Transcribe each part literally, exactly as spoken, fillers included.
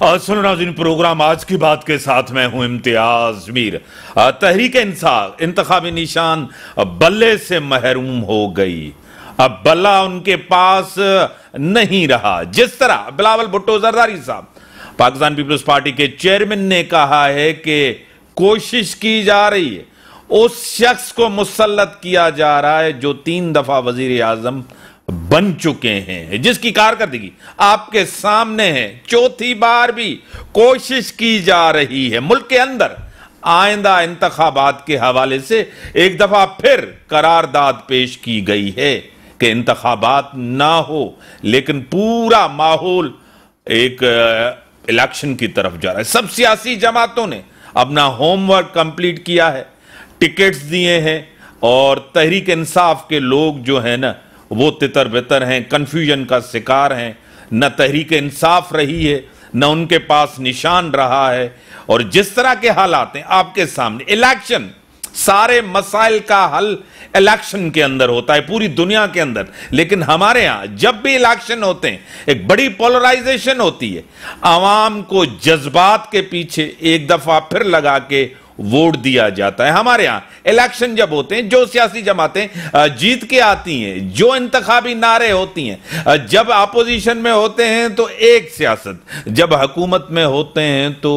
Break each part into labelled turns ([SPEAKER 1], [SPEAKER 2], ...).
[SPEAKER 1] और सुनो नाज़रीन, प्रोग्राम आज की बात के साथ मैं हूं इम्तियाज मीर। तहरीक इंसाफ इंतखाबी निशान बल्ले से महरूम हो गई। अब बल्ला उनके पास नहीं रहा। जिस तरह बिलावल भुट्टो जरदारी साहब, पाकिस्तान पीपल्स पार्टी के चेयरमैन ने कहा है कि कोशिश की जा रही है उस शख्स को मुसल्लत किया जा रहा है जो तीन दफा वजीर आजम बन चुके हैं, जिसकी कारकर्दगी आपके सामने है। चौथी बार भी कोशिश की जा रही है। मुल्क के अंदर आइंदा इंतखाबात के हवाले से एक दफा फिर करारदाद पेश की गई है कि इंतखाबात ना हो, लेकिन पूरा माहौल एक इलेक्शन की तरफ जा रहा है। सब सियासी जमातों ने अपना होमवर्क कंप्लीट किया है, टिकट्स दिए हैं, और तहरीक इंसाफ के लोग जो है ना वो तितर बितर हैं, कंफ्यूजन का शिकार हैं। न तहरीक इंसाफ रही है, न उनके पास निशान रहा है। और जिस तरह के हालात हैं आपके सामने, इलेक्शन, सारे मसाइल का हल इलेक्शन के अंदर होता है पूरी दुनिया के अंदर, लेकिन हमारे यहां जब भी इलेक्शन होते हैं एक बड़ी पोलराइजेशन होती है। आवाम को जज्बात के पीछे एक दफा फिर लगा के वोट दिया जाता है। हमारे यहां इलेक्शन जब होते हैं, जो सियासी जमातें जीत के आती हैं, जो इंतखाबी नारे होती हैं, जब अपोजिशन में होते हैं तो एक सियासत, जब हुकूमत में होते हैं तो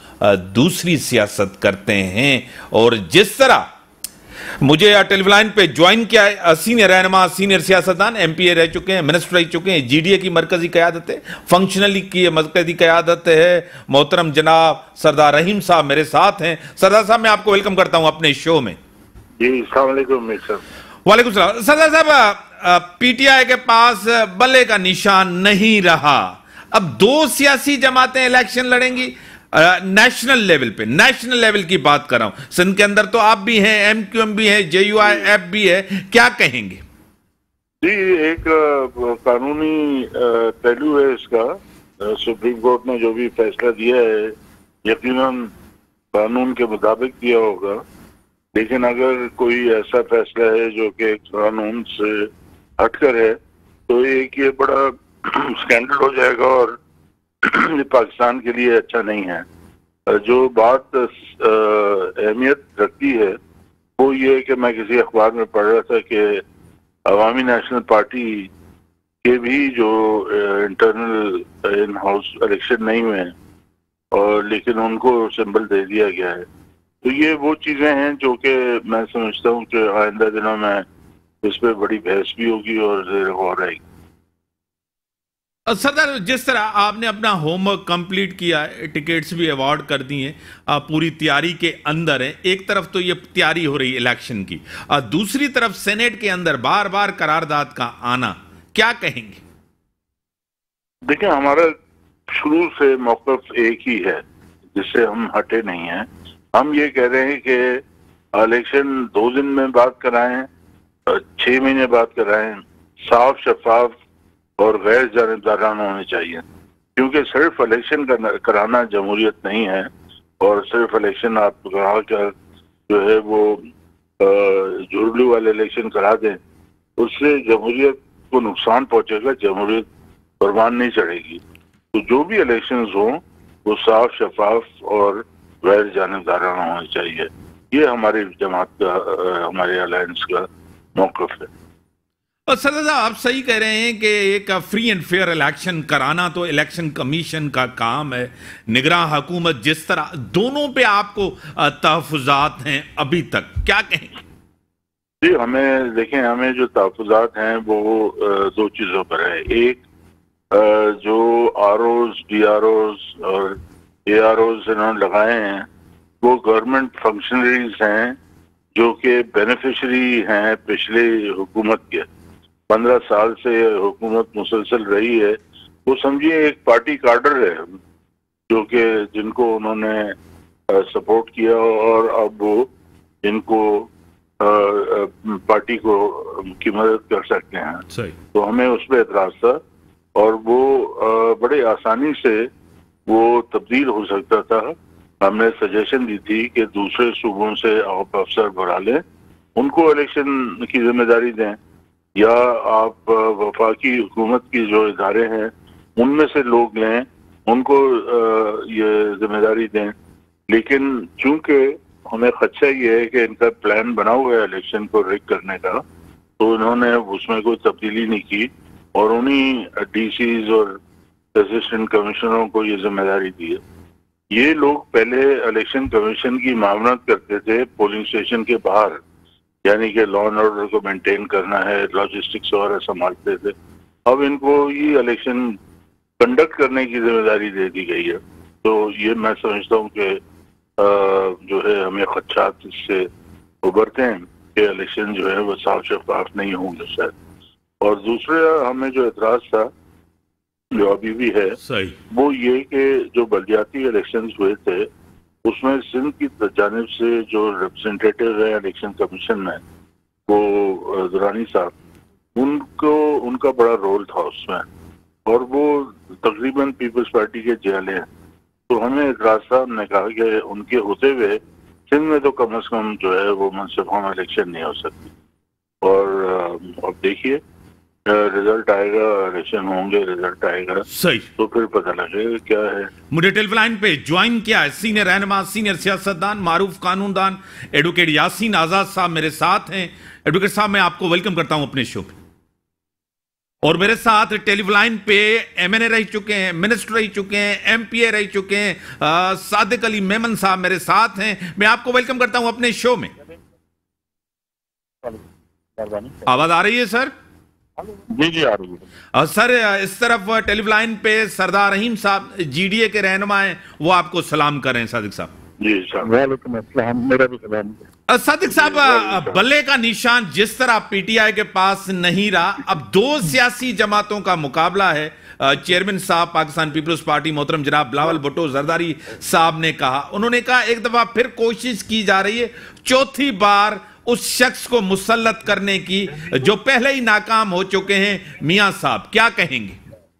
[SPEAKER 1] दूसरी सियासत करते हैं। और जिस तरह मुझे टेलीफोन पे ज्वाइन किया सीनियर रहनुमा, सीनियर सियासतदान, एमपीए रह चुके हैं, मिनिस्टर रह चुके हैं, जीडीए की मरकजी क़यादत है, फंक्शनली की मरकजी क़यादत है मोहतरम जनाब सरदार रहीम साहब मेरे साथ हैं। सरदार साहब, मैं आपको वेलकम करता हूं अपने शो में।
[SPEAKER 2] जी, अस्सलाम वालेकुम सर।
[SPEAKER 1] वालेकुम सलाम। सरदार साहब, पीटीआई के पास बल्ले का निशान नहीं रहा। अब दो सियासी जमातें इलेक्शन लड़ेंगी नेशनल लेवल पे। नेशनल लेवल की बात कर रहा हूं, सिंध के अंदर तो आप भी हैं, एमक्यूएम भी है, जेयूआईएफ भी है, क्या कहेंगे?
[SPEAKER 2] जी, एक कानूनी पहलू है इसका। सुप्रीम कोर्ट ने जो भी फैसला दिया है यकीनन कानून के मुताबिक दिया होगा, लेकिन अगर कोई ऐसा फैसला है जो कि कानून से हटकर है तो एक ये बड़ा स्कैंडल हो जाएगा और पाकिस्तान के लिए अच्छा नहीं है। जो बात अहमियत रखती है वो ये कि मैं किसी अखबार में पढ़ रहा था कि अवामी नेशनल पार्टी के भी जो इंटरनल इन हाउस इलेक्शन नहीं हुए हैं, और लेकिन उनको सिंबल दे दिया गया है। तो ये वो चीजें हैं जो कि मैं समझता हूँ कि आइंदा दिनों में इस पर बड़ी बहस भी होगी और ज़ेर गौर रहेगी।
[SPEAKER 1] सरदार, जिस तरह आपने अपना होमवर्क कंप्लीट किया है, टिकट्स भी अवार्ड कर दी हैं, पूरी तैयारी के अंदर है। एक तरफ तो ये तैयारी हो रही है इलेक्शन की, दूसरी तरफ सेनेट के अंदर बार बार करारदाद का आना, क्या कहेंगे?
[SPEAKER 2] देखिए, हमारा शुरू से मौक़िफ़ एक ही है जिससे हम हटे नहीं हैं। हम ये कह रहे हैं कि इलेक्शन दो दिन में बात कराएं, छह महीने बाद कराएं, साफ शफाफ और गैर जानिबदाराना होने चाहिए, क्योंकि सिर्फ इलेक्शन कराना जमहूरियत नहीं है। और सिर्फ इलेक्शन आप कहा कर जो है वो जुर्गलू वाले इलेक्शन करा दें, उससे जमहूरियत को नुकसान पहुंचेगा, जमहूरियत परवान नहीं चढ़ेगी। तो जो भी इलेक्शन हों वो साफ शफाफ और गैर जानिबदाराना होने चाहिए। ये हमारी जमात का, हमारे अलायंस का मौक़िफ़ है।
[SPEAKER 1] और सरदार साहब, आप सही कह रहे हैं कि एक फ्री एंड फेयर इलेक्शन कराना तो इलेक्शन कमीशन का काम है। निगरान हुकूमत जिस तरह, दोनों पे आपको तहफ़्फ़ुज़ात हैं अभी तक, क्या कहेंगे?
[SPEAKER 2] जी, हमें देखें, हमें जो तहफ़्फ़ुज़ात हैं वो दो चीज़ों पर है। एक, जो R Os, D R Os और ए आर ओज़ इन्होंने लगाए हैं वो गवर्नमेंट फंक्शनरीज हैं जो कि बेनिफिशरी हैं पिछले हुकूमत के। पंद्रह साल से हुकूमत मुसलसल रही है, वो समझिए एक पार्टी कार्डर है जो कि जिनको उन्होंने सपोर्ट किया और अब वो इनको आ, आ, पार्टी को की मदद कर सकते हैं।
[SPEAKER 1] सही।
[SPEAKER 2] तो हमें उस पर एतराज था और वो आ, बड़े आसानी से वो तब्दील हो सकता था। हमने सजेशन दी थी कि दूसरे सूबों से आप अफसर बुला लें, उनको इलेक्शन की जिम्मेदारी दें, या आप वफाकी हुकूमत की जो इदारे हैं उनमें से लोग लें उनको ये जिम्मेदारी दें। लेकिन चूंकि हमें खदशा ये है कि इनका प्लान बना हुआ है इलेक्शन को रिग करने का, तो इन्होंने उसमें कोई तब्दीली नहीं की और उन्हीं डीसीज और असिस्टेंट कमिश्नरों को ये जिम्मेदारी दी है। ये लोग पहले इलेक्शन कमीशन की मामलत करते थे पोलिंग स्टेशन के बाहर, यानी कि लॉ एंड ऑर्डर को मेंटेन करना है, लॉजिस्टिक्स वगैरह संभालते थे। अब इनको ये इलेक्शन कंडक्ट करने की जिम्मेदारी दे दी गई है। तो ये मैं समझता हूँ कि जो है हमें खदशात इससे उभरते हैं कि इलेक्शन जो है वो साफ शफाफ नहीं होंगे शायद। और दूसरा हमें जो एतराज था जो अभी भी है
[SPEAKER 1] सही, वो
[SPEAKER 2] ये कि जो बलदियाती इलेक्शन हुए थे उसमें सिंध की जानिब से जो रिप्रेजेंटेटिव है इलेक्शन कमीशन में, वो दुरानी साहब, उनको उनका बड़ा रोल था उसमें और वो तकरीबन पीपल्स पार्टी के जेल हैं। तो हमें एतराज था, हमने कहा कि उनके होते हुए सिंध में तो कम अज कम जो है वो मुनसिफा में इलेक्शन नहीं हो सकती। और अब देखिए रिजल्ट आएगा, इलेक्शन होंगे, रिजल्ट आएगा,
[SPEAKER 1] सही, तो
[SPEAKER 2] फिर पता लगेगा क्या है।
[SPEAKER 1] मुझे टेलीफोन लाइन पे ज्वाइन किया है सीनियर रहनुमा, सीनियर सियासतदान, मारूफ कानूनदान एडवोकेट यासीन आजाद साहब मेरे साथ हैं। एडवोकेट साहब, मैं आपको वेलकम करता हूं अपने शो पे। और मेरे साथ टेलीफोन लाइन पे एमएनए रह चुके हैं, मिनिस्टर रह चुके हैं, एमपीए रह चुके हैं, आ, सादिक अली मेमन साहब मेरे साथ हैं। मैं आपको वेलकम करता हूं अपने शो में। आवाज आ रही है सर?
[SPEAKER 2] जी जी आ रही है
[SPEAKER 1] सर। इस तरफ टेलीफोन लाइन पे सरदार रहीम साहब जीडीए के रहनुमा हैं, वो आपको सलाम कर रहे हैं। सादिक साहब
[SPEAKER 2] जी साहब, वालेकुम अस्सलाम, मेरा भी सलाम।
[SPEAKER 1] सादिक साहब, बल्ले का निशान जिस तरह पीटीआई के पास नहीं रहा, अब दो सियासी जमातों का मुकाबला है। चेयरमैन साहब पाकिस्तान पीपल्स पार्टी मोहतरम जनाब बिलावल भुट्टो जरदारी साहब ने कहा, उन्होंने कहा एक दफा फिर कोशिश की जा रही है चौथी बार उस शख्स को मुसल्लत करने की जो पहले ही नाकाम हो चुके हैं। मियां साहब क्या कहेंगे?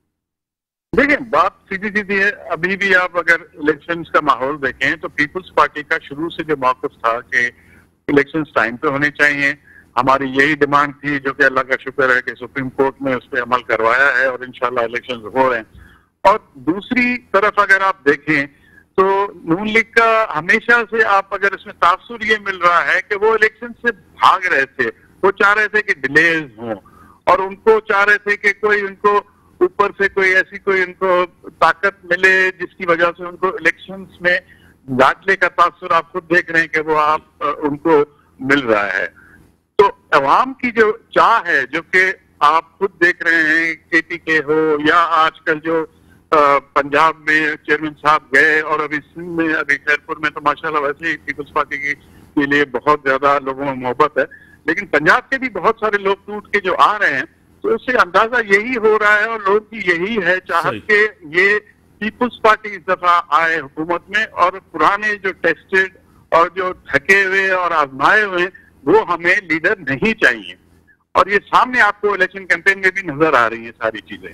[SPEAKER 3] देखिए, बात सीधी सीधी है। अभी भी आप अगर इलेक्शंस का माहौल देखें तो पीपल्स पार्टी का शुरू से जो मौक़िफ़ था कि इलेक्शंस टाइम पे होने चाहिए, हमारी यही डिमांड थी, जो कि अल्लाह का शुक्र है कि सुप्रीम कोर्ट ने उस पर अमल करवाया है और इंशाल्लाह इलेक्शन हो रहे हैं। और दूसरी तरफ अगर आप देखें तो नून लीग का हमेशा से आप अगर इसमें तासुर ये मिल रहा है कि वो इलेक्शन से भाग रहे थे। वो चाह रहे थे कि डिलेज हों और उनको चाह रहे थे कि कोई उनको ऊपर से कोई ऐसी कोई उनको ताकत मिले जिसकी वजह से उनको इलेक्शंस में दाखिले का तासुर आप खुद देख रहे हैं कि वो आप उनको मिल रहा है। तो अवाम की जो चाह है, जो कि आप खुद देख रहे हैं, केपीके हो या आजकल जो पंजाब में चेयरमैन साहब गए और अभी सिंध में, अभी खैरपुर में तो माशाल्लाह वैसे ही पीपल्स पार्टी की के लिए बहुत ज्यादा लोगों में मोहब्बत है, लेकिन पंजाब के भी बहुत सारे लोग टूट के जो आ रहे हैं, तो उससे अंदाजा यही हो रहा है और लोगों की यही है चाहत के ये पीपल्स पार्टी इस दफा आए हुकूमत में और पुराने जो टेस्टेड और जो थके हुए और आजमाए हुए वो हमें लीडर नहीं चाहिए। और ये सामने आपको इलेक्शन कैंपेन में भी नजर आ रही है सारी चीजें।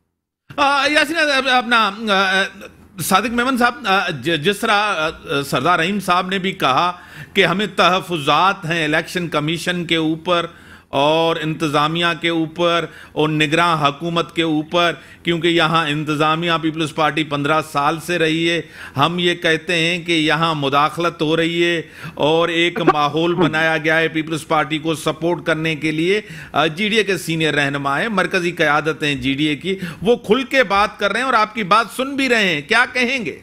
[SPEAKER 1] यासीन, अपना सादिक मेमन साहब, जिस तरह सरदार रहीम साहब ने भी कहा कि हमें तहफ़्फ़ुज़ात हैं इलेक्शन कमीशन के ऊपर और इंतज़ामिया के ऊपर और निगरान हुकूमत के ऊपर, क्योंकि यहाँ इंतज़ामिया पीपल्स पार्टी पंद्रह साल से रही है। हम ये कहते हैं कि यहाँ मुदाखलत हो रही है और एक माहौल बनाया गया है पीपल्स पार्टी को सपोर्ट करने के लिए। जीडीए के सीनियर रहनुमा हैं, मरकजी क़यादत हैं जीडीए की, वो खुल के बात कर रहे हैं और आपकी बात सुन भी रहे हैं, क्या कहेंगे?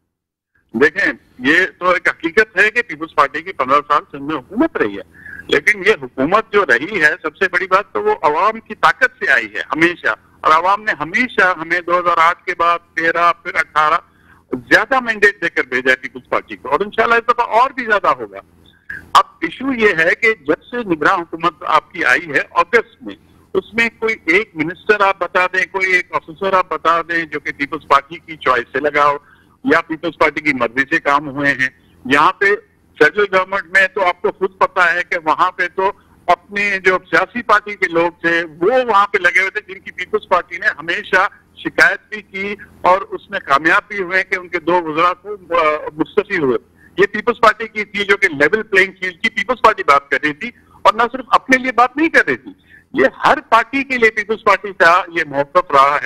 [SPEAKER 3] देखें, ये तो एक हकीकत है कि पीपल्स पार्टी की पंद्रह साल सिंध में हुकूमत रही है, लेकिन ये हुकूमत जो रही है, सबसे बड़ी बात तो वो अवाम की ताकत से आई है हमेशा। और अवाम ने हमेशा हमें दो हज़ार आठ के बाद तेरह फिर अठारह ज्यादा मैंडेट देकर भेजा है पीपल्स पार्टी को और इंशाल्लाह इस दफा और भी ज्यादा होगा। अब इशू ये है कि जब से निगरान हुकूमत आपकी आई है अगस्त में, उसमें कोई एक मिनिस्टर आप बता दें, कोई एक ऑफिसर आप बता दें जो कि पीपल्स पार्टी की चॉइस से लगा हो या पीपल्स पार्टी की मर्जी से काम हुए हैं। यहाँ पे फेडरल गवर्नमेंट में तो आपको खुद पता है कि वहां पे तो अपने जो सियासी पार्टी के लोग थे वो वहां पे लगे हुए थे, जिनकी पीपल्स पार्टी ने हमेशा शिकायत भी की और उसमें कामयाब भी हुए कि उनके दो वज़रा को मुस्तफी हुए। ये पीपल्स पार्टी की थी जो कि लेवल प्लेइंग फील्ड की पीपल्स पार्टी बात कर रही थी और न सिर्फ अपने लिए बात नहीं कर रही थी, ये हर पार्टी के लिए पीपल्स पार्टी का ये मौक़िफ़ रहा है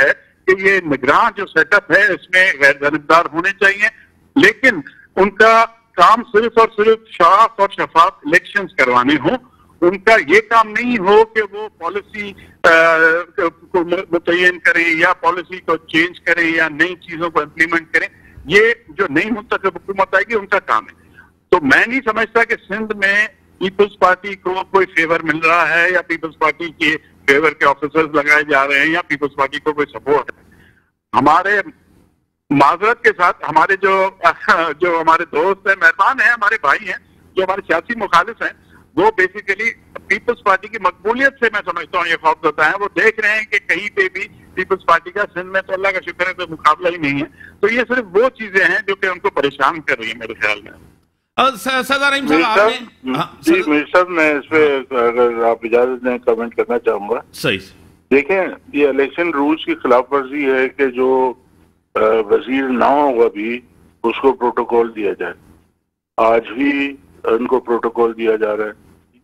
[SPEAKER 3] कि ये निगरान जो सेटअप है इसमें गैर जानबदार होने चाहिए, लेकिन उनका काम सिर्फ और सिर्फ साफ और शफाफ इलेक्शंस करवाने हो। उनका ये काम नहीं हो कि वो पॉलिसी को मुतय्यन करें या पॉलिसी को चेंज करें या नई चीजों को इम्प्लीमेंट करें। ये जो नई मुंतखब हुकूमत आएगी उनका काम है। तो मैं नहीं समझता कि सिंध में पीपल्स पार्टी को कोई फेवर मिल रहा है या पीपल्स पार्टी के फेवर के ऑफिसर्स लगाए जा रहे हैं या पीपल्स पार्टी को कोई सपोर्ट है। हमारे माजरत के साथ हमारे जो जो हमारे दोस्त हैं, मेहमान हैं, हमारे भाई हैं, जो हमारे सियासी मुखालिफ हैं, वो बेसिकली पीपल्स पार्टी की मकबूलियत से मैं समझता हूँ ये खौफ होता है। वो देख रहे हैं कि कहीं पे भी पीपल्स पार्टी का सिंध में तो अल्लाह का शुक्र है तो मुकाबला ही नहीं है। तो ये सिर्फ वो चीजें हैं जो कि उनको परेशान कर रही है मेरे ख्याल में।
[SPEAKER 1] सरदार रहीम साहब आपने
[SPEAKER 2] जी मीर साहब, मैं इस पे अगर आप इजाजत दें कमेंट करना चाहूंगा।
[SPEAKER 1] सही।
[SPEAKER 2] देखें, ये इलेक्शन रूल्स की खिलाफ वर्जी है कि जो वजीर ना होगा भी उसको प्रोटोकॉल दिया जाए। आज भी उनको प्रोटोकॉल दिया जा रहा है।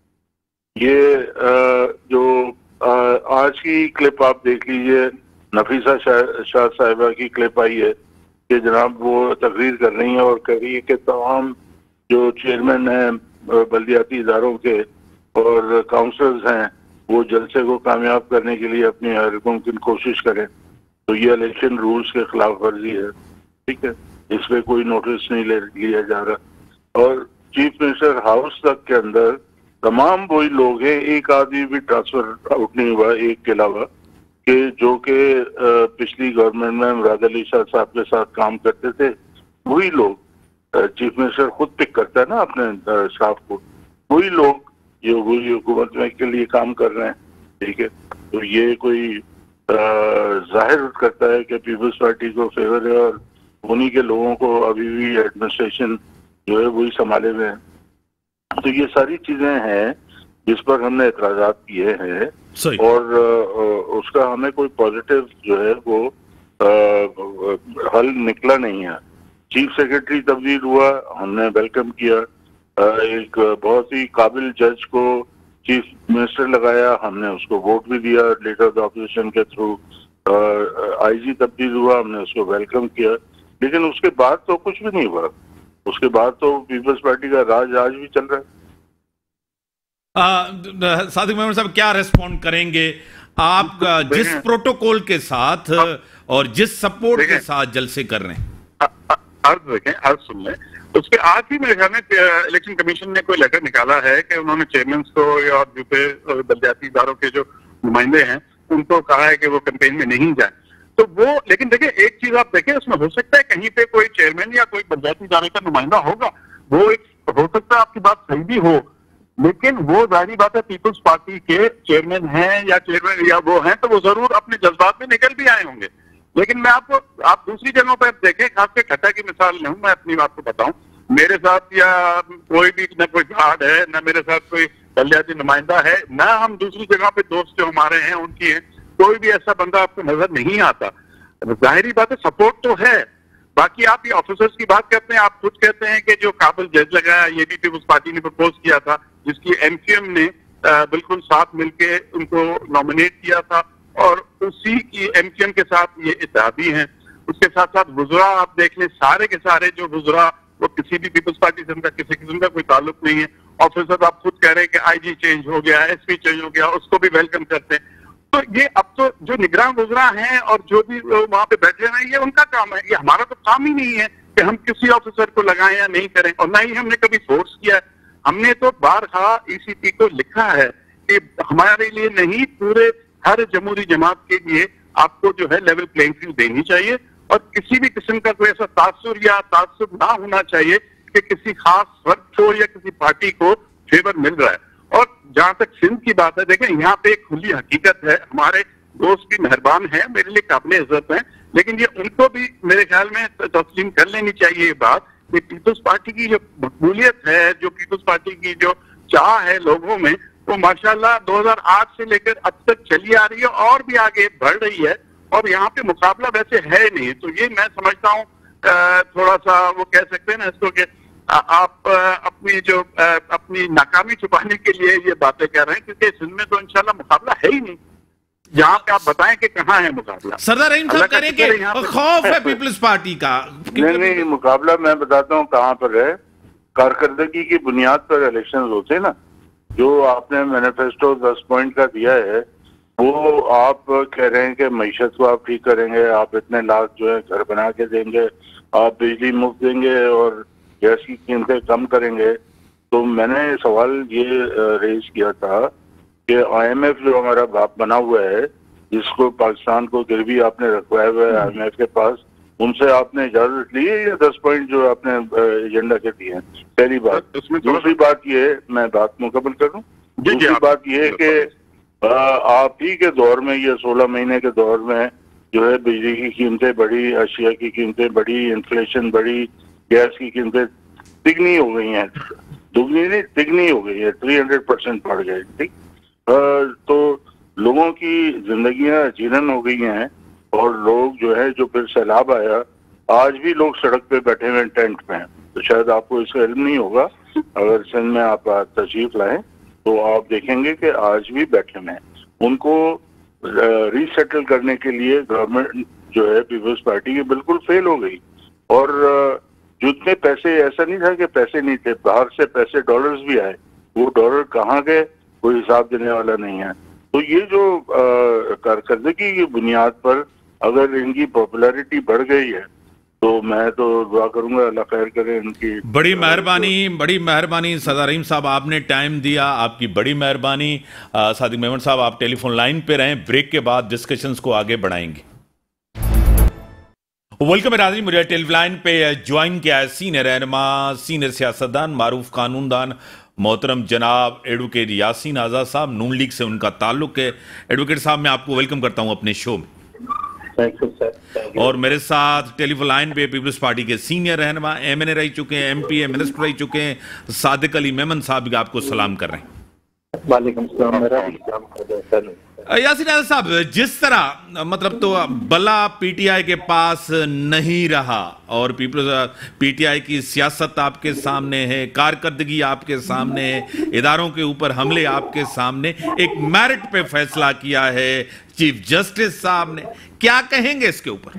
[SPEAKER 2] ये जो आज की क्लिप आप देख लीजिए, नफीसा शाह साहिबा की क्लिप आई है कि जनाब वो तकरीर कर रही है और कह रही है कि तमाम जो चेयरमैन हैं बल्दियाती इदारों के और काउंसलर्स हैं वो जलसे को कामयाब करने के लिए अपनी हर मुमकिन कोशिश करें। तो ये इलेक्शन रूल्स के खिलाफ वर्जी है, ठीक है, इस पे कोई नोटिस नहीं ले लिया जा रहा। और चीफ मिनिस्टर हाउस तक के अंदर तमाम वही लोग हैं, एक आदमी भी ट्रांसफर आउट नहीं हुआ एक के अलावा, कि जो कि पिछली गवर्नमेंट में मुराद अली शाह साहब के साथ काम करते थे। वही लोग चीफ मिनिस्टर खुद पिक करता है ना अपने स्टाफ को, वही लोग जो वही हुकूमत में के लिए काम कर रहे हैं, ठीक है। तो ये कोई जाहिर करता है कि पीपल्स पार्टी को फेवर है और उन्हीं के लोगों को अभी भी एडमिनिस्ट्रेशन जो है वही संभाले हुए हैं। तो ये सारी चीजें हैं जिस पर हमने एतराजात किए हैं और उसका हमें कोई पॉजिटिव जो है वो आ, हल निकला नहीं है। चीफ सेक्रेटरी तब्दील हुआ, हमने वेलकम किया। एक बहुत ही काबिल जज को चीफ मिनिस्टर लगाया, हमने उसको वोट भी दिया लीडर ऑफ द ऑपोजिशन के थ्रू। आईजी तब्दील हुआ, हमने उसको वेलकम किया। लेकिन उसके बाद तो कुछ भी नहीं हुआ। उसके बाद तो पीपल्स पार्टी का राज आज भी चल रहा
[SPEAKER 1] है। सादिक मेमन साहब क्या रिस्पॉन्ड करेंगे आप जिस प्रोटोकॉल के साथ और जिस सपोर्ट के साथ जलसे कर रहे हैं?
[SPEAKER 3] अर्ज देखें, अर्ज सुन लें। उसके आज ही मेरे ख्याल में इलेक्शन कमीशन ने कोई लेटर निकाला है कि उन्होंने चेयरमैन को या दूसरे बल्दियाती इदारों के जो नुमाइंदे हैं उनको कहा है कि वो कैंपेन में नहीं जाए। तो वो, लेकिन देखिए एक चीज आप देखें, उसमें हो सकता है कहीं पे कोई चेयरमैन या कोई बल्दियाती इदारे का नुमाइंदा होगा, वो एक हो सकता है आपकी बात सही भी हो, लेकिन वो जाहिर बात है पीपल्स पार्टी के चेयरमैन हैं या चेयरमैन या वो हैं तो वो जरूर अपने जज्बात में निकल भी आए होंगे। लेकिन मैं आपको आप दूसरी जगहों पर देखें, खासकर ठट्टा की मिसाल लूं, मैं अपनी बात को बताऊं, मेरे साथ या कोई भी न कोई गार्ड है न मेरे साथ कोई बल्दियाती नुमाइंदा है, न हम दूसरी जगह पे दोस्त जो हमारे हैं उनकी हैं, कोई भी ऐसा बंदा आपको नजर नहीं आता। जाहिर बात है सपोर्ट तो है। बाकी आप ये ऑफिसर्स की बात करते हैं, आप खुद कहते हैं कि जो काबिल जज लगाया ये भी पीपल्स पार्टी ने प्रपोज किया था, जिसकी एमक्यूएम ने बिल्कुल साथ मिलके उनको नॉमिनेट किया था और उसी की एमक्यूएम के साथ ये इत्तेहादी हैं। उसके साथ साथ वुज़रा आप देख लें, सारे के सारे जो वुज़रा वो किसी भी पीपल्स पार्टी से उनका किसी किस्म का कोई ताल्लुक नहीं है। ऑफिसर आप खुद कह रहे हैं कि आईजी चेंज हो गया, एसपी चेंज हो गया, उसको भी वेलकम करते हैं। तो ये अब तो जो निगरान वुज़रा हैं और जो भी वहां पे बैठे हैं ये उनका काम है। ये हमारा तो काम ही नहीं है कि हम किसी ऑफिसर को लगाएं या नहीं करें, और ना ही हमने कभी फोर्स किया है। हमने तो बारहा ईसीपी को लिखा है कि हमारे लिए नहीं, पूरे हर जमहूरी जमात के लिए आपको जो है लेवल प्लेइंग फील्ड देनी चाहिए और किसी भी किस्म का कोई ऐसा तासुर या तासुब ना होना चाहिए कि किसी खास वर्ग को या किसी पार्टी को फेवर मिल रहा है। और जहां तक सिंध की बात है, देखें यहाँ पे एक खुली हकीकत है, हमारे दोस्त भी मेहरबान हैं, मेरे लिए काबिल इज्जत है, लेकिन ये उनको भी मेरे ख्याल में तस्लीम कर लेनी चाहिए ये बात कि पीपल्स पार्टी की जो मकबूलियत है, जो पीपल्स पार्टी की जो चाह है लोगों में, वो माशाल्लाह दो हज़ार आठ से लेकर अब तक चली आ रही है और भी आगे बढ़ रही है और यहाँ पे मुकाबला वैसे है नहीं। तो ये मैं समझता हूँ थोड़ा सा वो कह सकते हैं ना इसको कि आप अपनी जो अपनी नाकामी छुपाने के लिए ये बातें कर रहे हैं, क्योंकि सिंध में तो इंशाल्लाह मुकाबला है ही नहीं। यहाँ पे आप बताएं कि कहाँ है मुकाबला।
[SPEAKER 1] सरदार रहीम साहब कह रहे हैं कि खौफ है पीपल्स पार्टी का।
[SPEAKER 2] नहीं नहीं, मुकाबला मैं बताता हूँ कहाँ पर है। कारकर्दगी की बुनियाद पर इलेक्शन होते हैं ना। जो आपने मैनिफेस्टो दस पॉइंट का दिया है, वो आप कह रहे हैं कि मईशत को आप ठीक करेंगे, आप इतने लाख जो है घर बना के देंगे, आप बिजली मुफ्त देंगे और गैस की कीमतें कम करेंगे। तो मैंने सवाल ये रेज किया था कि आईएमएफ जो हमारा बाप बना हुआ है, जिसको पाकिस्तान को गिरवी आपने रखवाया हुआ है आईएमएफ के पास, उनसे आपने इजाजत ली है या दस पॉइंट जो आपने एजेंडा के दिए हैं? पहली बात। दूसरी बात ये, मैं बात मुकम्मल करूं। दूसरी बात ये है कि आप ही के दौर में, ये सोलह महीने के दौर में जो है बिजली की कीमतें बढ़ी, अशिया की कीमतें बढ़ी, इन्फ्लेशन बढ़ी, गैस की कीमतें तिगनी हो गई हैं, दुगनी नहीं तिगनी हो गई है, थ्री हंड्रेड परसेंट बढ़ गए। ठीक, तो लोगों की जिंदगियां जीरन हो गई हैं और लोग जो है, जो फिर सैलाब आया, आज भी लोग सड़क पे बैठे हुए टेंट में हैं। तो शायद आपको इसका इल्म नहीं होगा, अगर सिंध में आप तशरीफ लाएं तो आप देखेंगे कि आज भी बैठे हुए हैं। उनको रीसेटल करने के लिए गवर्नमेंट जो है पीपल्स पार्टी की बिल्कुल फेल हो गई। और जितने पैसे, ऐसा नहीं था कि पैसे नहीं थे, बाहर से पैसे डॉलर्स भी आए, वो डॉलर कहाँ गए कोई हिसाब देने वाला नहीं है। तो ये जो कारकर्दगी की बुनियाद पर अगर इनकी पॉपुलैरिटी बढ़ गई है, तो मैं तो दुआ करूंगा अल्लाह खैर करे इनकी।
[SPEAKER 1] बड़ी मेहरबानी, बड़ी मेहरबानी सरदार रहीम साहब, आपने टाइम दिया, आपकी बड़ी मेहरबानी। सादिक मेमन साहब, आप टेलीफोन लाइन पे रहें, ब्रेक के बाद डिस्कशंस को आगे बढ़ाएंगे। वेलकम राजी, मुझे टेलीफोन लाइन पे ज्वाइन किया है सीनियर रहनुमा, सीनियर सियासतदान, मारूफ कानूनदान मोहतरम जनाब एडवोकेट यासीन आज़ाद साहब। नून लीग से उनका ताल्लुक है। एडवोकेट साहब, मैं आपको वेलकम करता हूं अपने शो में।
[SPEAKER 3] Thank you sir.
[SPEAKER 1] और मेरे साथ टेलीफोन लाइन पे पीपल्स पार्टी के सीनियर रहनुमा, एमएनए रह चुके हैं, एमपी मिनिस्टर रह चुके हैं, सादिक अली मेमन साहब भी आपको सलाम कर रहे हैं।
[SPEAKER 3] वालेकुम सलाम। मेरा भी सलाम कर दो सर।
[SPEAKER 1] यासीन आज़ाद साहब, जिस तरह मतलब तो बल्ला पीटीआई के पास नहीं रहा और पीपल्स पीटीआई की सियासत आपके सामने है, कारकर्दगी आपके सामने है, इदारों के ऊपर हमले आपके सामने, एक मेरिट पे फैसला किया है चीफ जस्टिस साहब ने, क्या कहेंगे इसके ऊपर?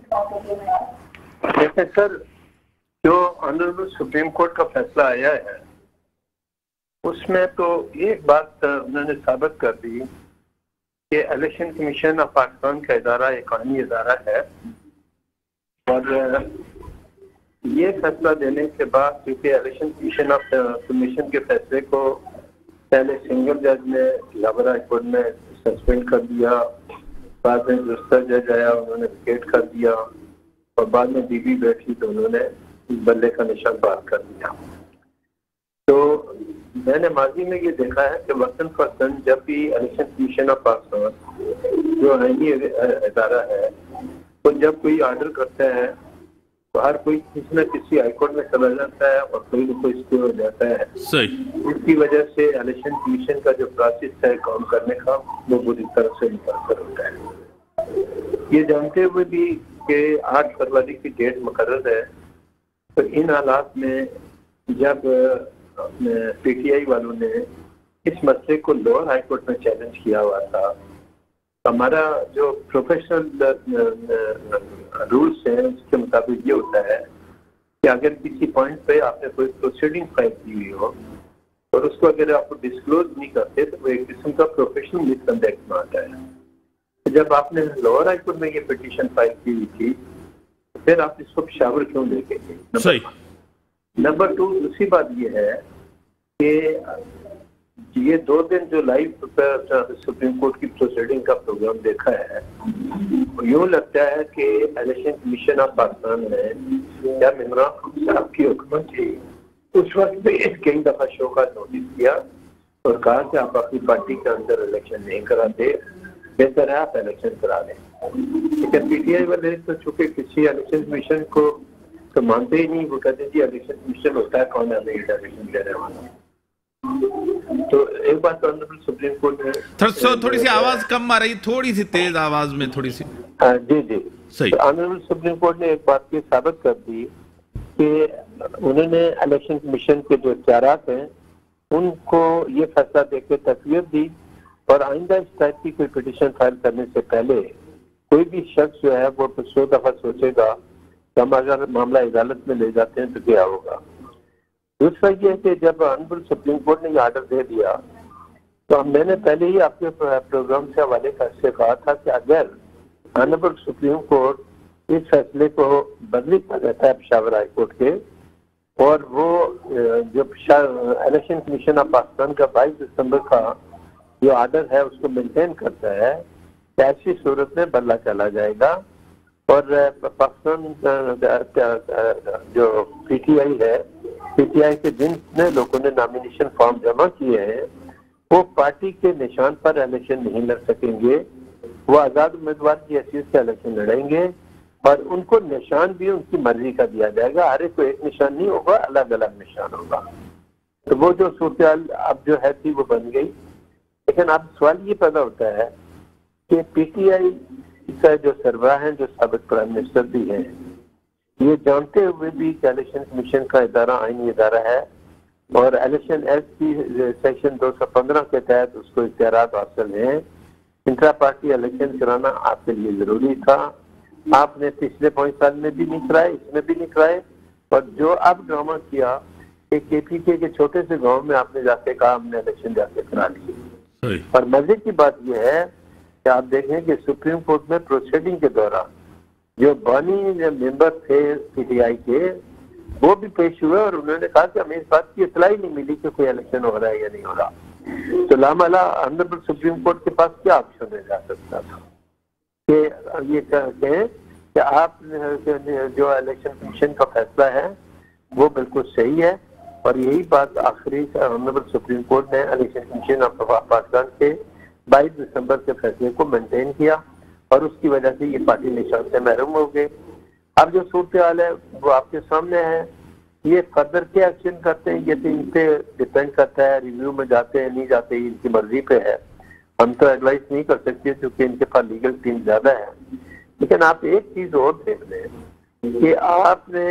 [SPEAKER 4] देखिए सर, जो ऑनरेबल सुप्रीम कोर्ट का फैसला आया है उसमें तो एक बात उन्होंने साबित कर दी कि इलेक्शन कमीशन ऑफ पाकिस्तान का इदारा एक कानूनी इदारा है। और ये फैसला देने के बाद, क्योंकि इलेक्शन कमीशन ऑफ कमीशन के फैसले को पहले सिंगल जज ने लाहौर हाई कोर्ट में सस्पेंड कर दिया, बाद में दूसरा जज आया, उन्होंने विकेट कर दिया, और बाद में बीबी बैठी तो उन्होंने बल्ले का निशान पार कर दिया। तो मैंने माजी में ये देखा है कि वक्तन फवक्तन जब भी इलेक्शन कमीशन ऑफ पाकिस्तान जो आईनी इदारा है, तो जब कोई ऑर्डर करता है तो हर कोई किसी न किसी हाईकोर्ट में चला जाता है और कोई न कोई स्टे हो जाता है।
[SPEAKER 1] सही।
[SPEAKER 4] इसकी वजह से इलेक्शन कमीशन का जो प्रोसेस है काम करने का, वो बुरी तरह से मुतासर होता है। ये जानते हुए भी कि आठ फरवरी की डेट मुकर्रर है, तो इन हालात में जब पीटीआई वालों ने इस मसले को लोअर हाई कोर्ट में चैलेंज किया हुआ था, हमारा जो प्रोफेशनल रूल्स है उसके मुताबिक ये होता है कि अगर किसी पॉइंट पे आपने कोई प्रोसीडिंग फाइल की हुई हो और उसको अगर आपको डिस्क्लोज नहीं करते तो वो एक किस्म का प्रोफेशनल मिसकंडक्ट में आता है। जब आपने लोअर हाई कोर्ट में ये पिटीशन फाइल की हुई थी, फिर आप इसको पेशावर क्यों लेके गए?
[SPEAKER 1] सही।
[SPEAKER 4] नंबर टू, दूसरी बात ये है कि ये दो दिन जो लाइव सुप्रीम कोर्ट की प्रोसीडिंग का प्रोग्राम देखा है, यूं लगता है कि इलेक्शन कमीशन ऑफ पाकिस्तान ने जब इमरान खान साहब की हुकूमत थी उस वक्त भी कई दफा शो का नोटिस किया और कहा कि आप अपनी पार्टी के अंदर इलेक्शन नहीं कराते, बेहतर है आप इलेक्शन करा लें। लेकिन पीटीआई वाले तो चूंकि किसी इलेक्शन कमीशन को तो मानते ही नहीं, वो कहते जी इलेक्शन कमीशन होता है, कौन है इलेक्शन लेने वाला। तो एक बात ऑनरेबल सुप्रीम कोर्ट ने
[SPEAKER 1] थोड़ी थोड़ी सी आवाज कम आ रही, थोड़ी सी तेज आवाज में, थोड़ी सी।
[SPEAKER 4] हाँ जी जी
[SPEAKER 1] सही।
[SPEAKER 4] ऑनरेबल सुप्रीम कोर्ट ने एक बात की साबित कर दी कि उन्होंने इलेक्शन कमीशन के जो इख्तियारात हैं उनको ये फैसला देकर तस्वीर दी और आइंदा इस टाइप की कोई पिटिशन फाइल करने से पहले कोई भी शख्स जो है वो सौ दफा सोचेगा कि हम अगर मामला अदालत में ले जाते हैं तो क्या होगा। दूसरा ये है कि जब ऑनरेबल सुप्रीम कोर्ट ने ये ऑर्डर दे दिया तो मैंने पहले ही आपके प्रोग्राम से हवाले से कहा था कि अगर ऑनरेबल सुप्रीम कोर्ट इस फैसले को बदली कर देता है पेशावर हाई कोर्ट के और वो जो इलेक्शन कमीशन ऑफ पाकिस्तान का बाईस दिसंबर का जो ऑर्डर है उसको मेंटेन करता है, ऐसी सूरत में बल्ला चला जाएगा और पाकिस्तान जो पीटीआई है, पीटीआई के जिन लोगों ने नॉमिनेशन फॉर्म जमा किए हैं वो पार्टी के निशान पर इलेक्शन नहीं लड़ सकेंगे, वो आजाद उम्मीदवार की हैसियत से इलेक्शन लड़ेंगे और उनको निशान भी उनकी मर्जी का दिया जाएगा। हर एक को एक निशान नहीं होगा, अलग अलग निशान होगा। तो वो जो सूरत अब जो है थी वो बन गई। लेकिन अब सवाल ये पैदा होता है कि पीटीआई का जो सरबराह हैं, जो साबिक प्राइम मिनिस्टर भी हैं, ये जानते हुए भी कि इलेक्शन कमीशन का इदारा आईनी इदारा है और इलेक्शन एक्ट की सेक्शन दो सौ पंद्रह के तहत उसको इख्तियारात हासिल हैं, इंट्रा पार्टी इलेक्शन कराना आपके लिए जरूरी था। आपने पिछले पाँच साल में भी नहीं कराए, इसमें भी नहीं कराए और जो अब ड्रामा किया कि केपीके के छोटे से गांव में आपने जाके कहा हमने इलेक्शन जाके करा लिए। और मजे की बात यह है कि आप देखें कि सुप्रीम कोर्ट में प्रोसीडिंग के दौरान जो बानी मेंबर थे पीटीआई के वो भी पेश हुए और उन्होंने कहा कि हमें इस बात की इतला ही नहीं मिली कि कोई इलेक्शन हो रहा है या नहीं हो रहा। तो लामला ऑनरेबल सुप्रीम कोर्ट के पास क्या ऑप्शन जा सकता था कि ये कहते हैं कि आप जो इलेक्शन कमीशन का फैसला है वो बिल्कुल सही है और यही बात आखिरी ऑनरेबल सुप्रीम कोर्ट ने इलेक्शन कमीशन ऑफ पाकिस्तान के बाईस दिसंबर के फैसले को मेंटेन किया और उसकी वजह से ये पार्टी निशान से महरूम हो गए। अब जो सूरत हाल है वो आपके सामने है। ये फर्दर क्या एक्शन करते हैं ये तो इन पे डिपेंड करता है, रिव्यू में जाते हैं नहीं जाते इनकी मर्जी पे है, हम तो एडवाइस नहीं कर सकते क्योंकि इनके पास लीगल टीम ज्यादा है। लेकिन आप एक चीज और देख लें कि आपने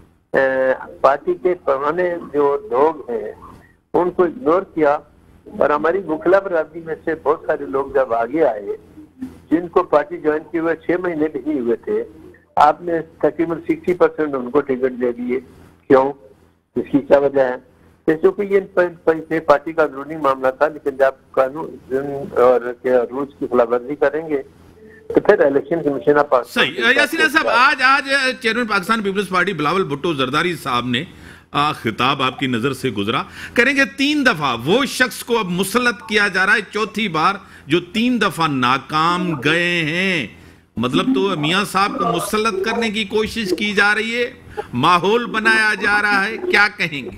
[SPEAKER 4] पार्टी के पुराने जो लोग हैं उनको इग्नोर किया और हमारी मुखला बरादरी में से बहुत सारे लोग जब आगे आए जिनको पार्टी ज्वाइन किए हुए छह महीने भी नहीं हुए थे, आपने तकरीबन सिक्सटी परसेंट उनको टिकट दे दिए। क्यों? इसकी क्या वजह है? क्योंकि ये पार्टी का अंदरूनी मामला था, लेकिन जब कानून और रूल्स की खिलाफवर्जी करेंगे तो फिर इलेक्शन कमीशन ऑफ
[SPEAKER 1] सही। यासीन साहब, आज आज chairman Pakistan peoples Party Bilawal Bhutto Zardari साहब ने आ, खिताब आपकी नजर से गुजरा, करेंगे तीन दफा वो शख्स को अब मुसल्लत किया जा रहा है, चौथी बार जो तीन दफा नाकाम गए हैं। मतलब तो मियां साहब को मुसल्लत करने की कोशिश की जा रही है, माहौल बनाया जा रहा है, क्या कहेंगे?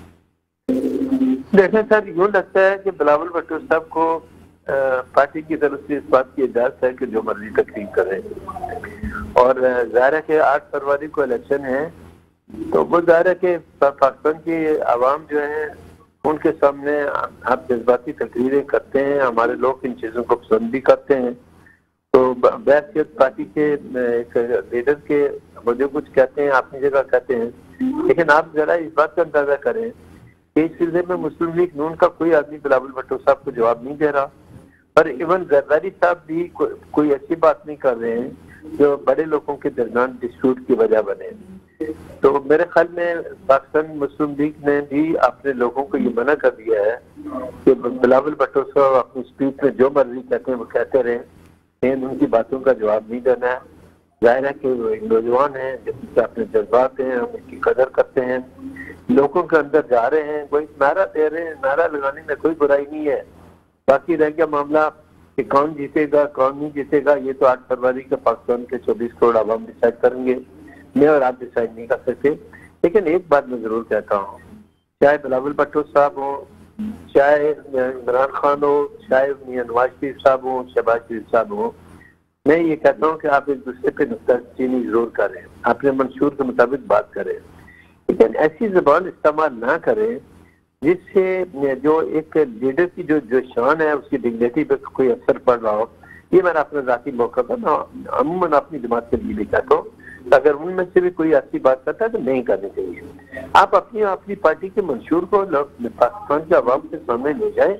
[SPEAKER 4] देखें सर, यूँ लगता है कि बिलावल भुट्टो साहब को आ, पार्टी की तरफ से इस बात की इजाजत है कि जो मर्जी तकरीर करें और जाहिर है कि आठ फरवरी को इलेक्शन है तो वो जाहिर है कि पाकिस्तान की आवाम जो है उनके सामने आप जज्बाती तकरीरें करते हैं, हमारे लोग इन चीज़ों को पसंद भी करते हैं। तो बैसियत पार्टी के एक लीडर के वो जो कुछ कहते हैं अपनी जगह कहते हैं, लेकिन आप जरा इस बात का अंदाजा करें कि इस सिलसिले में मुस्लिम लीग नून का कोई आदमी बिलावल भुट्टो साहब को जवाब नहीं दे रहा और इवन जरदारी साहब भी को, कोई ऐसी बात नहीं कर रहे हैं जो बड़े लोगों के दरमियान डिस्प्यूट की वजह बने। तो मेरे ख्याल में पाकिस्तान मुस्लिम लीग ने भी अपने लोगों को ये मना कर दिया है कि बिलावल भुट्टो साहब अपनी स्पीच में जो मर्जी कहते हैं वो कहते रहे, लेकिन उनकी बातों का जवाब नहीं देना है। जाहिर है कि वो नौजवान हैं जिनके अपने जज्बात हैं, हम उनकी कदर करते हैं, लोगों के अंदर जा रहे हैं, कोई नारा दे रहे हैं, नारा लगाने में कोई बुराई नहीं है। बाकी रह गया मामला कि कौन जीतेगा कौन नहीं जीतेगा, ये तो आठ फरवरी के पाकिस्तान के चौबीस करोड़ आवाम डिसाइड करेंगे, मैं और आप डिसाइड नहीं कर सकते। लेकिन एक बात मैं जरूर कहता हूँ, चाहे बिलावल भुट्टो साहब हो, चाहे इमरान खान हो, चाहे मियां नवाज शरीफ साहब हो, शहबाज शरीफ साहब हो, मैं ये कहता हूँ कि आप एक दूसरे पे नुक्ताचीनी जरूर करें, अपने मंशूर के मुताबिक बात करें, लेकिन ऐसी जबान इस्तेमाल ना करें जिससे जो एक लीडर की जो जो शान है उसकी डिग्निटी पे कोई असर पड़ रहा हो। ये मैंने अपने जाती मौका पर अमूमन अपनी जमात के लिए भी कहता हूँ, अगर उनमें से भी कोई ऐसी बात करता है तो नहीं करनी चाहिए। आप अपनी अपनी पार्टी के मंशूर को पाकिस्तान के अवाम के सामने ले जाए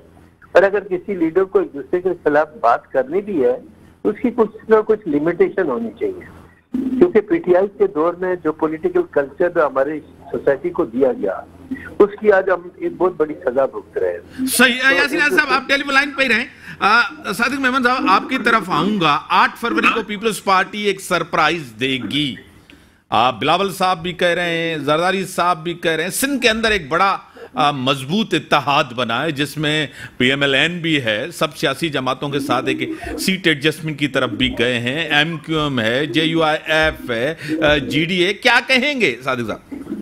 [SPEAKER 4] और अगर किसी लीडर को एक दूसरे के खिलाफ बात करनी भी है तो उसकी कुछ ना कुछ लिमिटेशन होनी चाहिए, क्योंकि पीटीआई के दौर में जो पॉलिटिकल कल्चर हमारे सोसाइटी को दिया गया उसकी आज हम एक बहुत बड़ी सजा भुगत रहे हैं।
[SPEAKER 1] सही। तो यासीन साहब आप टेलीफोन लाइन पे ही रहें। सादिक मेमन साहब आपकी तरफ आऊंगा। आठ फरवरी को पीपल्स पार्टी एक सरप्राइज देगी। आप बिलावल साहब भी कह रहे हैं, जरदारी साहब भी कह रहे हैं, सिंध के अंदर एक बड़ा मजबूत इत्तेहाद बना है जिसमें पीएमएलएन भी है, सब सियासी जमातों के साथ एक सीट एडजस्टमेंट की तरफ भी गए हैं, एमक्यूएम है, जेयूआईएफ है, जीडीए। क्या कहेंगे सादिक साहब?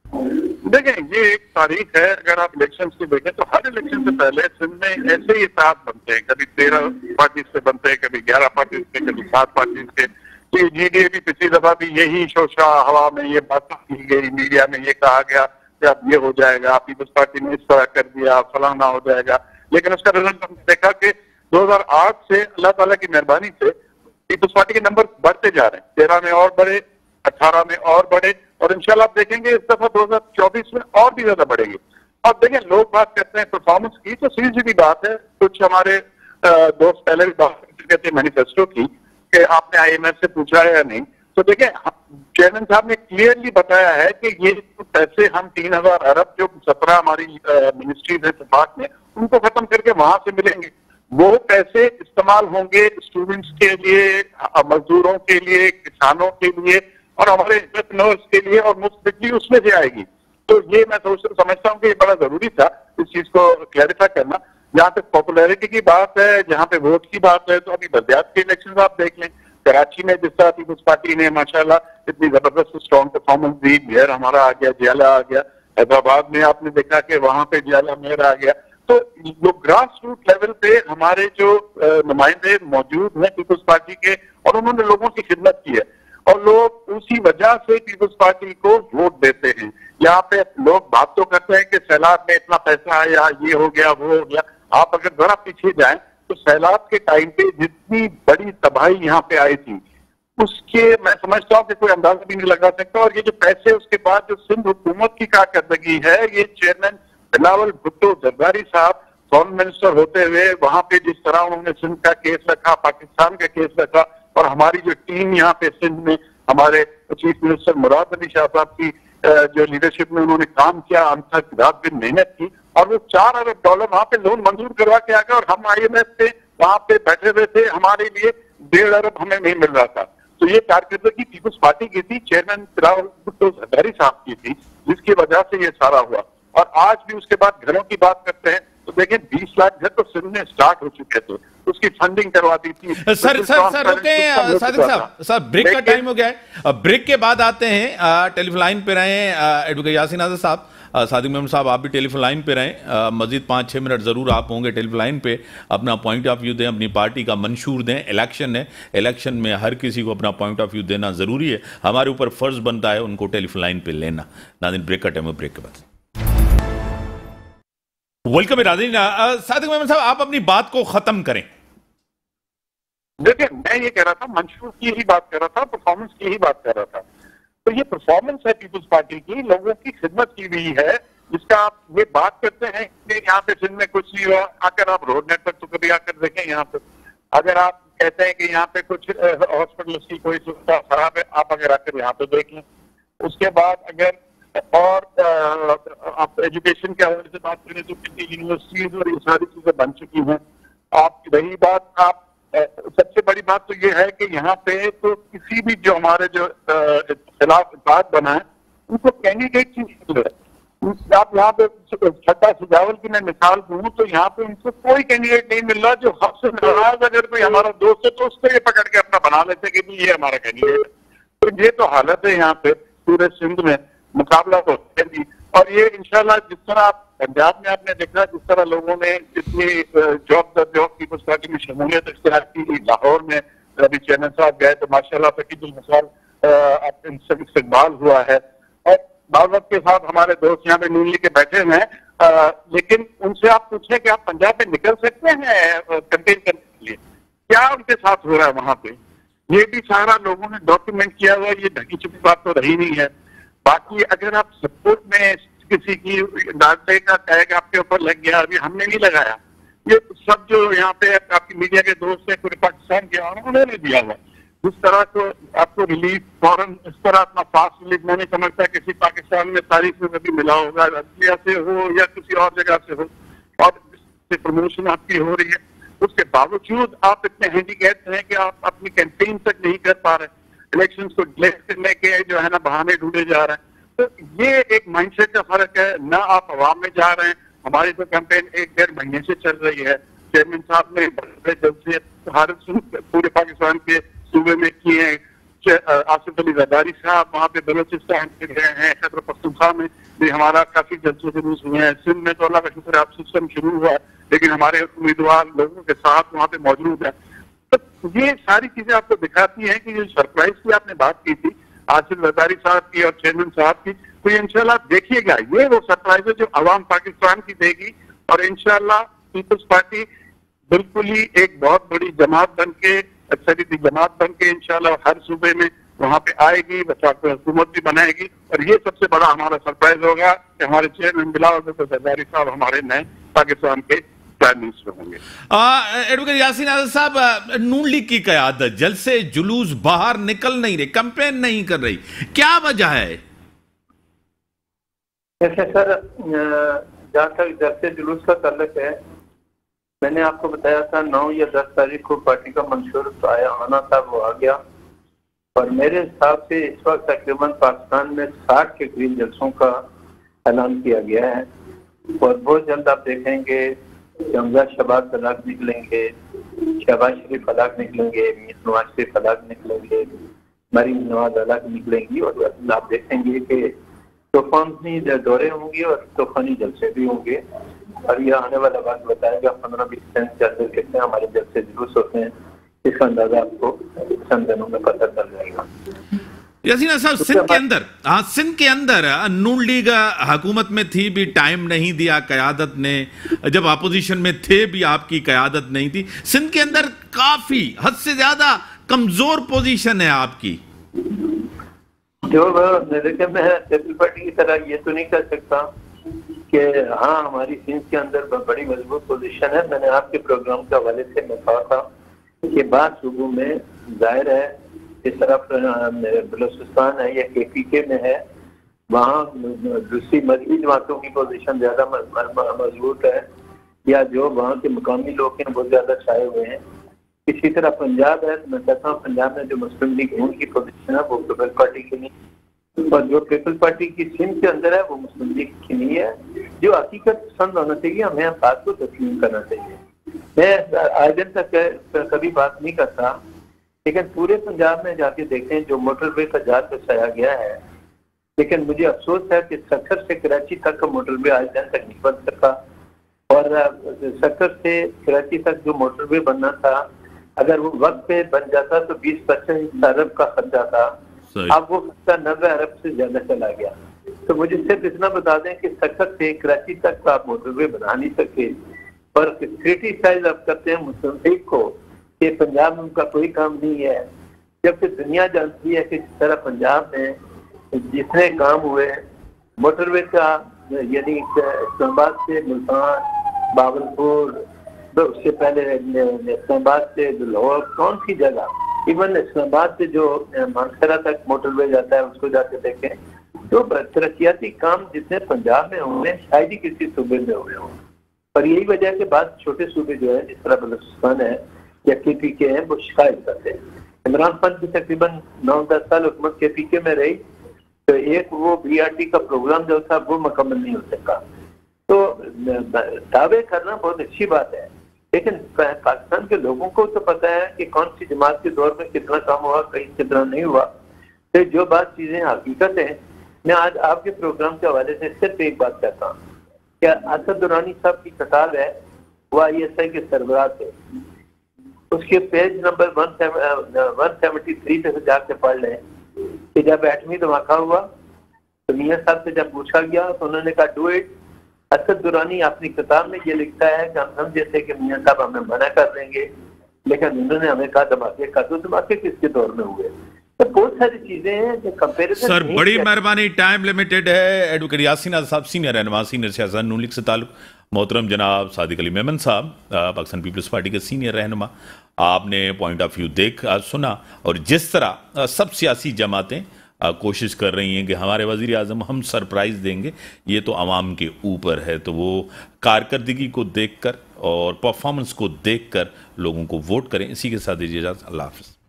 [SPEAKER 3] देखें, ये एक तारीख है। अगर आप इलेक्शन की देखें तो हर इलेक्शन से पहले सिंध में ऐसे ही इत्तेहाद बनते हैं, कभी तेरह पार्टी से बनते हैं, कभी ग्यारह पार्टी से, कभी सात पार्टी से। तो जीडीए भी पिछली दफा भी यही शोशा हवा में ये बात की गई, मीडिया में ये कहा गया कि अब ये हो जाएगा, पीपल्स पार्टी ने इस तरह कर दिया, फलाना हो जाएगा। लेकिन उसका रिजल्ट हमने देखा कि दो हजार आठ से अल्लाह ताला की मेहरबानी से पीपल्स पार्टी के नंबर बढ़ते जा रहे हैं। तेरह में और बढ़े, अठारह में और बढ़े, और इंशाल्लाह आप देखेंगे इस दफा दो हजार चौबीस में और भी ज्यादा बढ़ेंगे। और देखें, लोग बात करते हैं परफॉर्मेंस की, तो सीधी सीधी बात है। कुछ हमारे दोस्त पहले भी बात कर चुके थे मैनिफेस्टो की कि आपने आईएमएफ से पूछा है या नहीं। तो देखें, चेयरमैन साहब ने क्लियरली बताया है कि ये पैसे हम तीन हजार अरब जो सत्रह हमारी मिनिस्ट्रीज है विभाग में, उनको खत्म करके वहां से मिलेंगे। वो पैसे इस्तेमाल होंगे स्टूडेंट्स के लिए, मजदूरों के लिए, किसानों के लिए और हमारे एंटरप्रेन्योर्स के लिए, और मुफ्त बिजली उसमें से आएगी। तो ये मैं समझता हूँ कि ये बड़ा जरूरी था इस चीज को क्लैरिफाई करना। जहाँ तक पॉपुलैरिटी की बात है, जहाँ पे वोट की बात है, तो अभी बलदियात के इलेक्शन आप देख लें। कराची में जिस तरह पीपल्स पार्टी ने माशाल्लाह इतनी जबरदस्त स्ट्रॉन्ग परफॉर्मेंस दी, मेयर हमारा आ गया, जियाला आ गया। हैदराबाद में आपने देखा कि वहां पे जियाला मेयर आ गया। तो जो ग्रास रूट लेवल पे हमारे जो नुमाइंदे मौजूद हैं पीपल्स पार्टी के, और उन्होंने लोगों की खिदमत की है, और लोग उसी वजह से पीपल्स पार्टी को वोट देते हैं। यहाँ पे लोग बात तो करते हैं कि सैलाब में इतना पैसा आया, ये हो गया, वो हो गया। आप अगर जरा पीछे जाएं तो सैलाब के टाइम पे जितनी बड़ी तबाही यहाँ पे आई थी, उसके मैं समझता हूँ कि कोई अंदाजा भी नहीं लगा सकता। और ये जो पैसे उसके बाद जो सिंध हुकूमत की कारकर्दगी है, ये चेयरमैन बिलावल भुट्टो जरदारी साहब फॉरेन मिनिस्टर होते हुए वहां पे जिस तरह उन्होंने सिंध का केस रखा, पाकिस्तान का केस रखा, और हमारी जो टीम यहाँ पे सिंध में हमारे चीफ मिनिस्टर मुराद अली शाह साहब की जो लीडरशिप में उन्होंने काम किया, अंत तक रात दिन मेहनत की, और वो चार अरब डॉलर वहां पे लोन मंजूर करवा के आ गए। और हम आईएमएफ पे वहां पे बैठे हुए थे, हमारे लिए डेढ़ अरब हमें नहीं मिल रहा था। तो ये कारकर्दगी पीपल्स पार्टी की थी, चेयरमैन बिलावल भुट्टो जरदारी साहब की थी, जिसकी वजह से ये सारा हुआ। और आज भी उसके बाद घरों की बात करते हैं तो देखिए बीस लाख घर तो सिंध में स्टार्ट हो चुके थे, उसकी फंडिंग करवा दी थी।
[SPEAKER 1] सर सर सर रुके सादिक साहब, सर ब्रेक का टाइम हो गया है। ब्रेक के बाद आते हैं, टेलीफोन लाइन पे रहे एडवोकेट यासीन आज़ाद साहब, सादिक मेमन साहब आप भी टेलीफोन लाइन पे रहें। मजीद पाँच छः मिनट ज़रूर आप होंगे टेलीफोन लाइन पे। अपना पॉइंट ऑफ व्यू दें, अपनी पार्टी का मंशूर दें। इलेक्शन है, इलेक्शन में हर किसी को अपना पॉइंट ऑफ व्यू देना ज़रूरी है। हमारे ऊपर फ़र्ज़ बनता है उनको टेलीफोन लाइन पे लेना। नाज़रीन ब्रेक का टाइम है, ब्रेक के बाद वेलकम है। नाज़रीन सादिक मेमन साहब आप अपनी बात को ख़त्म करें।
[SPEAKER 3] देखिए, मैं ये कह रहा था, मंशूर की ही बात कर रहा था, परफॉर्मेंस की ही बात कर रहा था। तो ये परफॉर्मेंस है पीपल्स पार्टी की, लोगों की खिदमत की हुई है, जिसका आप ये बात करते हैं कि यहाँ पे सिंध में कुछ नहीं हुआ। आकर आप रोड नेट पर तो कभी आकर देखें यहाँ पे। अगर आप कहते हैं कि यहाँ पे कुछ हॉस्पिटल की कोई सुविधा खराब है, आप अगर आकर यहाँ पे देख लें। उसके बाद अगर और आप एजुकेशन के हवाले से बात करें तो कितनी यूनिवर्सिटीज और ये सारी चीजें बन चुकी हैं। आप रही बात, आप सबसे बड़ी बात तो ये है कि यहाँ पे तो किसी भी जो हमारे जो खिलाफ बात बना है उनको कैंडिडेट की जरूरत है। आप यहाँ पे छठा सुजावल की मैं मिसाल दूं तो यहाँ पे उनको कोई कैंडिडेट नहीं मिल रहा जो हक से नाराज अगर कोई हमारा दोस्त है तो उसको ये पकड़ के अपना बना लेते कि ये हमारा कैंडिडेट है। तो ये तो हालत है यहाँ पे पूरे सिंध में, मुकाबला तो है भी। और ये इंशाल्लाह जिस तरह आप पंजाब में आपने देखा, जिस तरह लोगों ने जितनी जॉब दर जॉब पीपल्स पार्टी में शमूलियत इख्तियार की, लाहौर में अभी चेयरमैन साहब गए तो माशाल्लाह फकीजुल मिसाल इस्तेमाल हुआ है। और बावत के साथ हमारे दोस्त यहाँ पे नून ली के बैठे हुए हैं, लेकिन उनसे आप पूछें कि आप पंजाब में निकल सकते हैं कंटेन करने के लिए, क्या उनके साथ हो रहा है वहां पे, ये भी सारा लोगों ने डॉक्यूमेंट किया हुआ। ये ढकी छुपी बात तो रही नहीं है। बाकी अगर आप सपोर्ट में किसी की डांटे का टैग आपके ऊपर लग गया, अभी हमने नहीं लगाया, ये सब जो यहाँ पे आपकी मीडिया के दोस्त है पूरे पाकिस्तान के, और उन्होंने दिया हुआ जिस तरह को आपको रिलीफ फौरन इस तरह अपना फास्ट रिलीफ, मैंने समझता है किसी पाकिस्तान में तारीख में कभी मिला होगा, रसिया से हो या किसी और जगह से हो, और प्रमोशन आपकी हो रही है, उसके बावजूद आप इतने हैंडीकैप हैं कि आप अपनी कैंपेन तक नहीं कर पा रहे, इलेक्शन को डिले करने के जो है ना बहाने ढूंढे जा रहे हैं। तो ये एक माइंडसेट का फर्क है ना, आप आवाम में जा रहे हैं। हमारी तो कैंपेन एक डेढ़ महीने से चल रही है, चेयरमैन साहब ने बड़े जल्द से पूरे पाकिस्तान के सूबे में किए हैं, आसिफ अली जरदारी साहब वहाँ पे बलोचिस्तान से गए हैं, खैबर पख्तूनख्वा में भी हमारा काफी जलसे जुलूस हुए हैं, सिंध में तो अल्लाह का शुक्र आप सिस्टम शुरू हुआ, लेकिन हमारे उम्मीदवार लोगों के साथ वहाँ पे मौजूद है। तो ये सारी चीजें आपको दिखाती हैं कि जो सरप्राइज की आपने बात की थी आसिफ जरदारी साहब की और चेयरमैन साहब की, तो इंशाल्लाह देखिएगा ये वो सरप्राइज है जो अवाम पाकिस्तान की देगी, और इंशाल्लाह पीपल्स पार्टी बिल्कुल ही एक बहुत बड़ी जमात बन के, अक्सरियती जमात बन के इंशाल्लाह हर सूबे में वहाँ पे आएगी, वफाक हुकूमत भी बनाएगी। और ये सबसे बड़ा हमारा सरप्राइज होगा कि हमारे चेयरमैन बिलावल भुट्टो जरदारी साहब हमारे नए पाकिस्तान के प्राइम मिनिस्टर होंगे।
[SPEAKER 1] एडवोकेट यासीन आजाद साहब, नून लीग की क़यादत जल्द से जुलूस बाहर निकल नहीं रही, कैंपेन नहीं कर रही, क्या वजह है?
[SPEAKER 4] जैसे सर जहाँ तक जल्द से जुलूस का ताल्लुक है, मैंने आपको बताया था नौ या दस तारीख को पार्टी का मंशूर तो आया आना था, वो आ गया, और मेरे हिसाब से इस वक्त तकरीबन पाकिस्तान में साठ के करीब जलसों का ऐलान किया गया है, और बहुत जल्द आप देखेंगे हमजा शहबाज फलाक निकलेंगे, शहबाज शरीफ फलाक निकलेंगे, मीर नवाज शरीफ फलाक निकलेंगे, मरीम नवाज अलग निकलेंगी, और आप देखेंगे कि तूफानी दौरे होंगे और तूफानी जलसे भी होंगे, और यह आने वाला वक्त बताएगा पंद्रह बीस दिन चलते कितने हमारे जलसे जुलूस होते हैं, इसका अंदाजा आपको चंद दिनों में पता चल जाएगा।
[SPEAKER 1] यासीन साहब, सिंध के अंदर हाँ सिंध के अंदर नून लीग हुकूमत में थी भी टाइम नहीं दिया क़यादत ने, जब अपोजिशन में थे भी आपकी क़यादत नहीं थी, सिंध के अंदर काफी हद से ज्यादा कमजोर पोजीशन है आपकी।
[SPEAKER 4] जो देखिए मैं पीपल्स पार्टी की तरह ये तो नहीं कह सकता कि हाँ हमारी सिंध के अंदर बड़ी मजबूत पोजीशन है। मैंने आपके प्रोग्राम के हवाले से मैं कहा था कि बाद सूबों में जाहिर है इस तरफ बलूचिस्तान है या के पी के में है, वहाँ दूसरी मजहबी जमातों की पोजीशन ज्यादा मजबूत है, या जो वहाँ के मुकामी लोग हैं बहुत ज्यादा छाए हुए हैं। इसी तरह पंजाब है, तो मैं कहता हूँ पंजाब में जो मुस्लिम लीग नून की पोजीशन है वो पीपल्स पार्टी की नहीं, और जो पीपल्स पार्टी की सिंध के अंदर है वो मुस्लिम लीग की नहीं है, जो हकीकत पसंद होना चाहिए, हमें बात को तस्लीम करना चाहिए। मैं आज दिन तक कभी बात नहीं करता, लेकिन पूरे पंजाब में जाके देखें जो मोटरवे का जाल बिछाया गया है, लेकिन मुझे अफसोस है कि सक्खर से कराची तक का मोटरवे आज दिन तक नहीं बन सका, और सक्खर से कराची तक जो मोटरवे बनना था अगर वो वक्त पे बन जाता तो बीस पच्चीस अरब का खर्चा था, अब वो खर्चा नब्बे अरब से ज्यादा चला गया। तो मुझे सिर्फ इतना बता दें कि सक्खर से कराची तक का आप मोटरवे बना नहीं सके, पर क्रिटिसाइज आप करते हैं मुस्लिम लीग को कि पंजाब में उनका कोई काम नहीं है, जबकि दुनिया जानती है कि जिस तरह पंजाब में जितने काम हुए मोटरवे का, यानी इस्लामाबाद से मुल्तान, बावलपुर, तो उससे पहले इस्लामाबाद से लाहौर, कौन सी जगह, इवन इस्लामाबाद से जो मानसरा तक मोटरवे जाता है उसको जाके देखें, तो तरक्याती काम जितने पंजाब में हुए शायद ही किसी सूबे में हुए हों। पर यही वजह है कि बाद छोटे सूबे जो है जिस तरह बलूचिस्तान है या के पी के हैं वो शिकायत करते हैं। इमरान खान की तकरीबन नौ दस साल हुकूमत के पी के में रही, तो एक वो बी आर टी का प्रोग्राम जो था वो मुकम्मल नहीं हो सका। तो दावे करना बहुत अच्छी बात है, लेकिन पाकिस्तान के लोगों को तो पता है कि कौन सी जमात के दौर में कितना काम हुआ, कहीं कितना नहीं हुआ। तो जो बात चीजें हकीकत है, मैं आज आपके प्रोग्राम के हवाले से सिर्फ एक बात कहता हूँ, क्या असद दुरानी साहब की किताब है वो आई एस आई के सरबराह थे, उसके page number one seventy three पे जाके पढ़ लें कि जब एटमी धमाका हुआ तो मियाँ साहब से जब पूछा गया तो उन्होंने कहा डू इट। असद दुरानी अपनी किताब में ये लिखता है कि हम समझे थे कि मियाँ साहब हमें मना कर देंगे, लेकिन उन्होंने हमें कहा धमाके का, तो धमाके किसके दौर में हुए। तो बहुत सारी चीजें हैं जो कंपैरिजन।
[SPEAKER 1] सर बड़ी मेहरबानी, टाइम लिमिटेड है। एडवोकेट यासीन आजाद साहब, सीनियर रहनुमा, सीनियर सियासतदान नून लीग से ताल्लुक, मोहतरम जनाब सादिक अली मेमन साहब, पाकिस्तान पीपल्स पार्टी के सीनियर रहनुमा, आपने पॉइंट ऑफ व्यू देख आ, सुना और जिस तरह आ, सब सियासी जमातें आ, कोशिश कर रही हैं कि हमारे वज़ीर आज़म हम सरप्राइज़ देंगे, ये तो आवाम के ऊपर है। तो वो कारकर्दगी को देख कर और परफॉर्मेंस को देख कर लोगों को वोट करें। इसी के साथ दीजिए इजाज़त। अल्लाह हाफ़िज़।